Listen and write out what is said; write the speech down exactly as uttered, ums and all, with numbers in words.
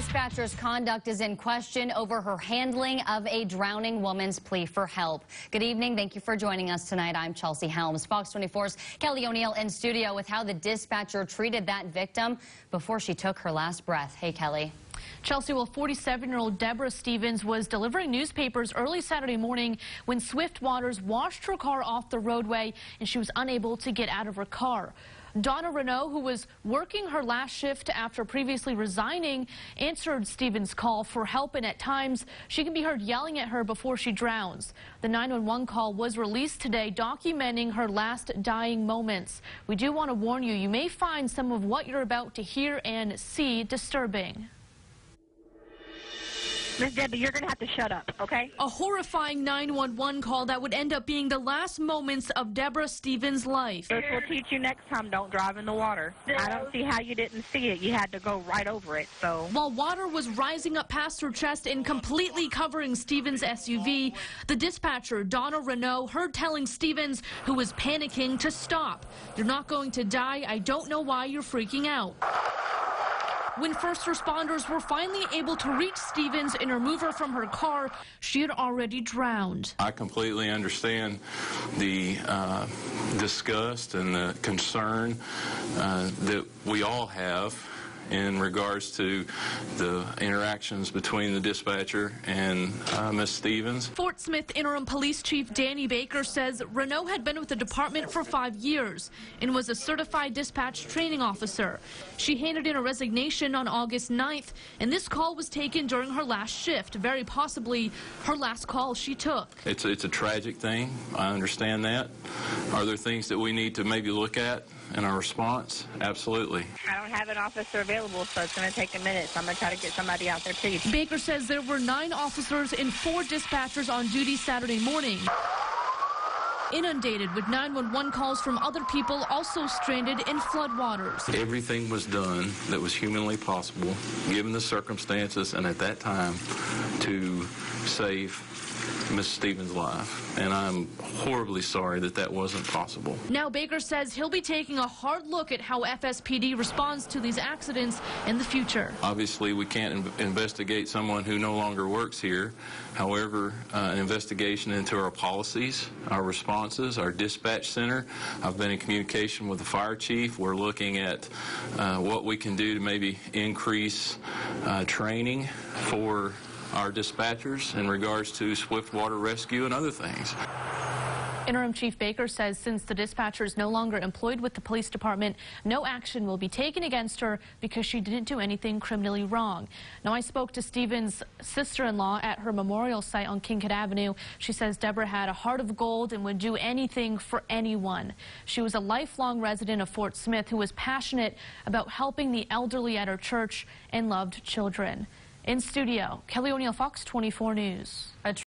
dispatcher's conduct is in question over her handling of a drowning woman's plea for help. Good evening. Thank you for joining us tonight. I'm Chelsea Helms. Fox twenty-four's Kelly O'Neill in studio with how the dispatcher treated that victim before she took her last breath. Hey, Kelly. Chelsea, well, forty-seven-year-old Deborah Stevens was delivering newspapers early Saturday morning when swift waters washed her car off the roadway and she was unable to get out of her car. Donna Renault, who was working her last shift after previously resigning, answered Stevens' call for help, and at times she can be heard yelling at her before she drowns. The nine one one call was released today, documenting her last dying moments. We do want to warn you, you may find some of what you're about to hear and see disturbing. Miss Debbie, you're going to have to shut up, okay? A horrifying nine one one call that would end up being the last moments of Deborah Stevens' life. This will teach you next time, don't drive in the water. I don't see how you didn't see it. You had to go right over it, so. While water was rising up past her chest and completely covering Stevens' S U V, the dispatcher, Donna Renault, heard telling Stevens, who was panicking, to stop. You're not going to die. I don't know why you're freaking out. When first responders were finally able to reach Stevens and remove her from her car, she had already drowned. I completely understand the uh, disgust and the concern uh, that we all have in regards to the interactions between the dispatcher and uh, Miss Stevens. Fort Smith Interim Police Chief Danny Baker says Renault had been with the department for five years and was a certified dispatch training officer. She handed in a resignation on August ninth, and this call was taken during her last shift, very possibly her last call she took. It's, it's a tragic thing. I understand that. Are there things that we need to maybe look at in our response? Absolutely. I don't have an officer available, so it's going to take a minute, so I'm going to try to get somebody out there, please. Baker says there were nine officers and four dispatchers on duty Saturday morning, inundated with nine one one calls from other people also stranded in floodwaters. Everything was done that was humanly possible, given the circumstances and at that time, to save Miss Stevens' life, and I'm horribly sorry that that wasn't possible. Now Baker says he'll be taking a hard look at how F S P D responds to these accidents in the future. Obviously, we can't in investigate someone who no longer works here. However, uh, an investigation into our policies, our responses, our dispatch center. I've been in communication with the fire chief. We're looking at uh, what we can do to maybe increase uh, training for our dispatchers in regards to swift water rescue and other things. Interim Chief Baker says since the dispatcher is no longer employed with the police department, no action will be taken against her because she didn't do anything criminally wrong. Now, I spoke to Stevens' sister-in-law at her memorial site on Kincaid Avenue. She says Deborah had a heart of gold and would do anything for anyone. She was a lifelong resident of Fort Smith who was passionate about helping the elderly at her church and loved children. In studio, Kelly O'Neill, Fox twenty-four News.